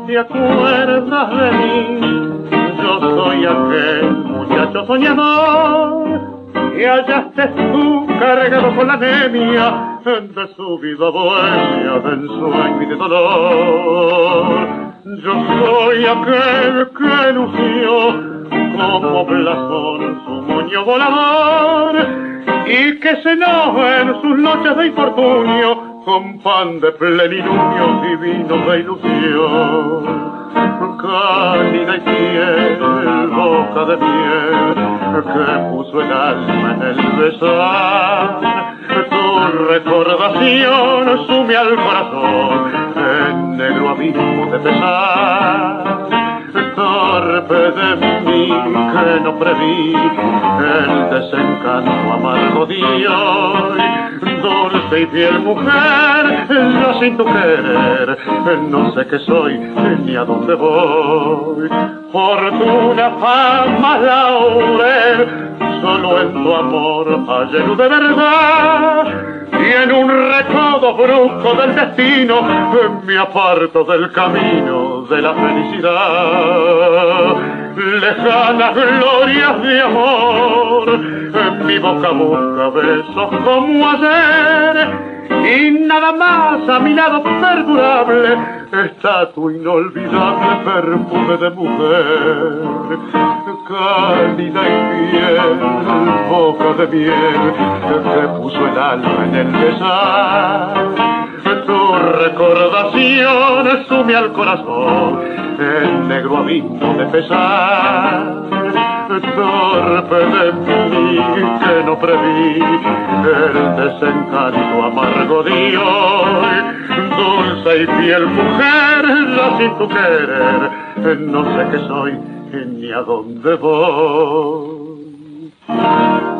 te acuerdas de mí. Yo soy aquel muchacho soñador y allá estés tú cargado con la anemia de su vida bohemia, de ensueño y de dolor. Yo soy aquel que lució como blasón su moño volador y que cenó en sus noches de infortunio con pan de plenilunio y vino de ilusión. Cálida y fiel, boca de miel, que puso el alma en el besar. Tu recordación sume al corazón en negro abismo de pesar. Torpe de mí que no preví el desencanto amargo de hoy. Dulce y fiel mujer, yo sin tu querer no sé qué soy ni a dónde voy. Fortuna, fama, laurel, solo en tu amor hallé luz de verdad. Y en un recodo brusco del destino me aparto del camino de la felicidad. Lejanas glorias de amor, en mi boca busca besos como ayer. Y nada más a mi lado perdurable está tu inolvidable perfume de mujer. Cálida y fiel, boca de miel, que puso el alma en el besar. Tu recordación sume al corazón el negro abismo de pesar. Torpe de mí que no preví el desencanto amargo de hoy. Dulce y fiel mujer, ya sin tu querer no sé qué soy ni a dónde voy.